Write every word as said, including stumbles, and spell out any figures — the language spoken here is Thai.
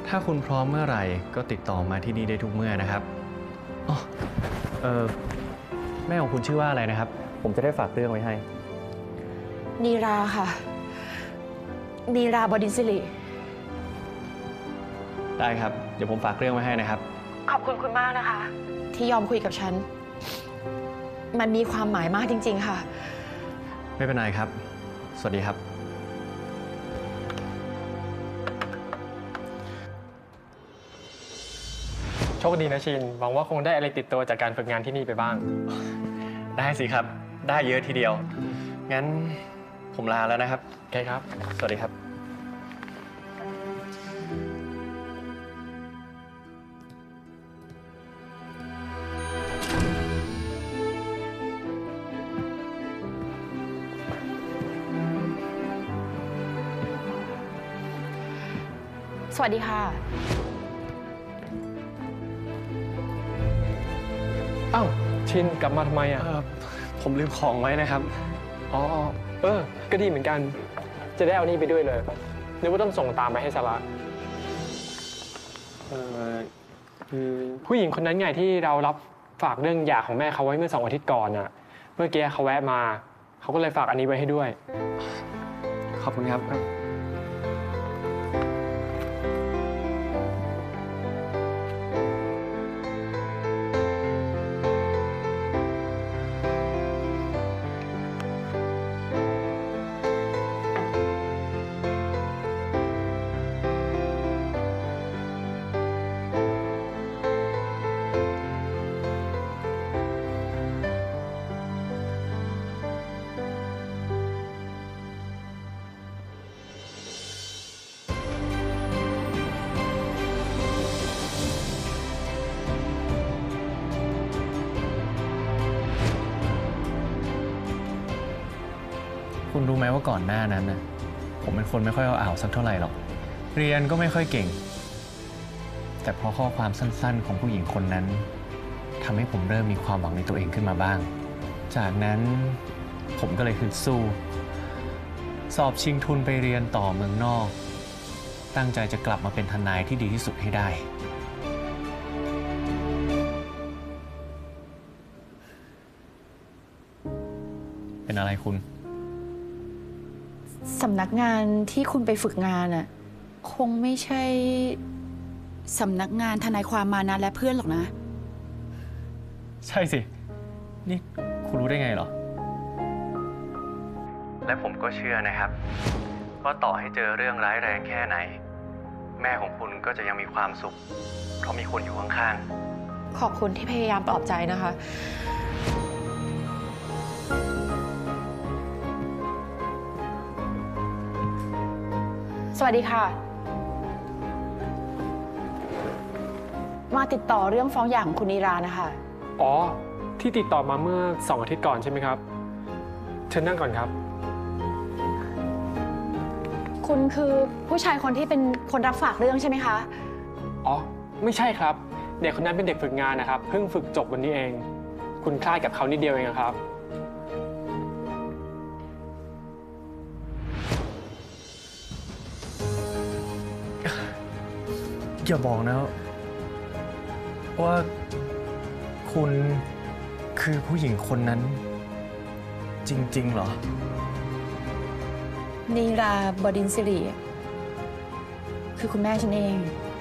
ถ้าคุณพร้อมเมื่อไหร่ก็ติดต่อมาที่นี่ได้ทุกเมื่อนะครับอ๋อเออแม่ของคุณชื่อว่าอะไรนะครับผมจะได้ฝากเรื่องไว้ให้นีราค่ะนีราบดินทร์สิริได้ครับเดี๋ยวผมฝากเรื่องไว้ให้นะครับขอบคุณคุณมากนะคะที่ยอมคุยกับฉันมันมีความหมายมากจริงๆค่ะไม่เป็นไรครับสวัสดีครับโชคดีนะชินหวังว่าคงได้อะไรติดตัวจากการฝึกงานที่นี่ไปบ้างได้สิครับได้เยอะทีเดียวงั้นผมลาแล้วนะครับโอเคครับสวัสดีครับสวัสดีค่ะอ้าวชินกลับมาทำไมอ่ะผมลืมของไว้นะครับอ๋อเออก็ดีเหมือนกันจะได้เอานี่ไปด้วยเลยนึกว่าต้องส่งตามไปให้ซาร่าเออคือผู้หญิงคนนั้นไงที่เรารับฝากเรื่องหย่าของแม่เขาไว้เมื่อสองอาทิตย์ก่อนอ่ะเมื่อกี้เขาแวะมาเขาก็เลยฝากอันนี้ไว้ให้ด้วยขอบคุณครับคุณรู้ไหมว่าก่อนหน้านั้นนะผมเป็นคนไม่ค่อยเอาอ่าวสักเท่าไหร่หรอกเรียนก็ไม่ค่อยเก่งแต่เพราะข้อความสั้นๆของผู้หญิงคนนั้นทำให้ผมเริ่มมีความหวังในตัวเองขึ้นมาบ้างจากนั้นผมก็เลยฮึดสู้สอบชิงทุนไปเรียนต่อเมืองนอกตั้งใจจะกลับมาเป็นทนายที่ดีที่สุดให้ได้เป็นอะไรคุณสำนักงานที่คุณไปฝึกงานน่ะคงไม่ใช่สำนักงานทนายความมานะและเพื่อนหรอกนะใช่สินี่คุณรู้ได้ไงเหรอและผมก็เชื่อนะครับว่าต่อให้เจอเรื่องร้ายแรงแค่ไหนแม่ของคุณก็จะยังมีความสุขเพราะมีคนอยู่ข้างๆขอบคุณที่พยายามปลอบใจนะคะสวัสดีค่ะมาติดต่อเรื่องฟ้องหย่าของคุณนีรานะคะอ๋อที่ติดต่อมาเมื่อสองอาทิตย์ก่อนใช่ไหมครับเชิญนั่งก่อนครับคุณคือผู้ชายคนที่เป็นคนรับฝากเรื่องใช่ไหมคะอ๋อไม่ใช่ครับเด็กคนนั้นเป็นเด็กฝึกงานนะครับเพิ่งฝึกจบวันนี้เองคุณคล้ายกับเขานิดเดียวเองครับอย่าบอกนะว่าคุณคือผู้หญิงคนนั้นจริงๆเหรอนีราบดินทร์สิริคือคุณแม่ฉันเอง